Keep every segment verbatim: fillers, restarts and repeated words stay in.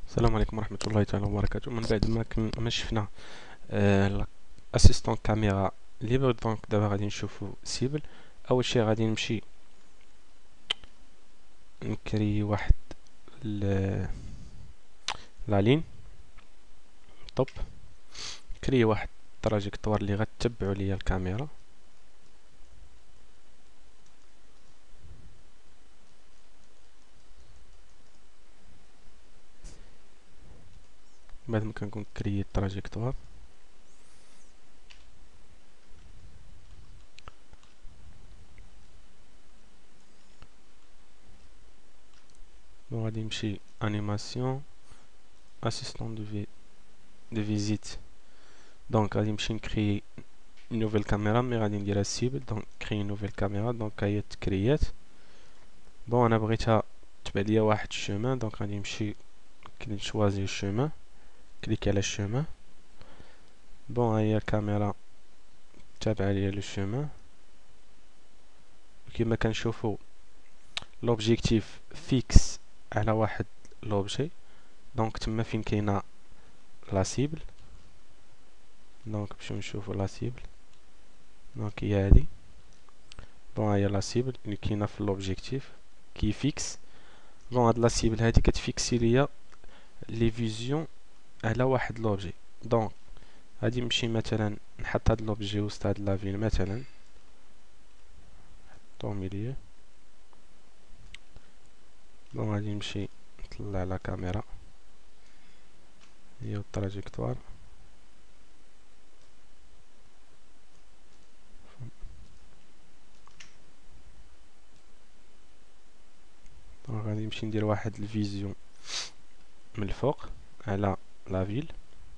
السلام عليكم ورحمة الله تعالى وبركاته. من بعد ما كن ما شفنا آه اسيستون كاميرا ليبر، دونك دابا غادي نشوفو سيبل. اول شي غادي نمشي نكري واحد ل- لا لين طوب، كري واحد تراجيكتوار اللي غتتبعو ليا الكاميرا. بعد ما كنكون كرييت التراجيكتوار بون غادي نمشي انيماسيون اسيستون دو في دو فيزيت. دونك غادي نمشي نكري نوفيل كاميرا، مي غادي نديرها سيبل. دونك كري نوفيل كاميرا، دونك هي تكريات. بون انا بغيتها تبع ليا واحد الشومان، دونك غادي نمشي نشوازي الشومان، كليكي على الشومان. بون هي الكاميرا تابعة ليا لو شومان. كما كنشوفو لوبجيكتيف فيكس على واحد لوبجي، دونك تما فين كاينه لا سيبل. دونك نمشيو نشوفو لا سيبل، دونك هي هادي. بون هي لا سيبل اللي كاينه في لوبجيكتيف كي فيكس. بون هاد لا سيبل هادي كتفيكسي ليا لي فيزيون على واحد لوبجي. دونك غادي نمشي مثلا نحط هاد لوبجي وسط هاد لافيل مثلا طوميلية. بون غادي نمشي نطلع لا كاميرا هي التراجيكتوار. دونك غادي نمشي ندير واحد الفيزيون من الفوق على لافيل.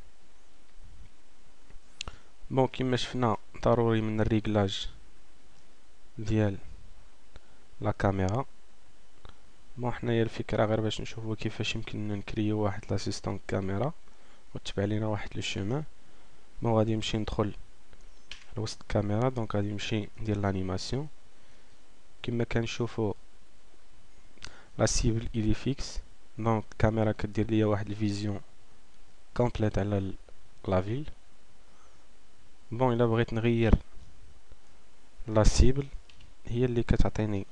بون كيما شفنا ضروري من الريغلاج ديال لا كاميرا. بون حنايا الفكرة غير باش نشوفو كيفاش يمكن نكريو واحد لاسيستون كاميرا وتبع لينا واحد لو شومان. بون غادي نمشي ندخل لوسط الكاميرا، دونك غادي نمشي ندير لانيماسيون. كما كنشوفو لا سيبل إلي فيكس، دونك الكاميرا كدير ليا واحد الفيزيون كومبليت على لافيل. بون الا بغيت نغير لا سيبل هي اللي كتعطيني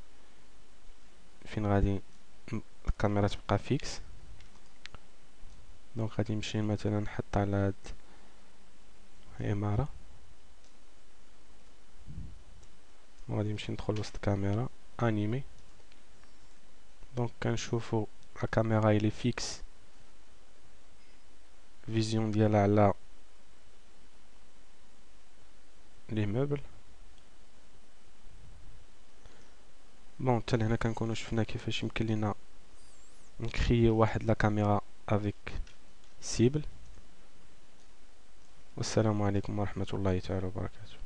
فين غادي الكاميرا تبقى فيكس. دونك غادي نمشي مثلا نحط على هاد العمارة، وغادي نمشي ندخل وسط الكاميرا انيمي. دونك كنشوفو لا كاميرا إلي فيكس فيزيون ديالها على لي موبل. بون حتى لهنا كنكونو شفنا كيفاش يمكن لينا نكريو واحد لا كاميرا افيك سيبل. والسلام عليكم ورحمة الله تعالى وبركاته.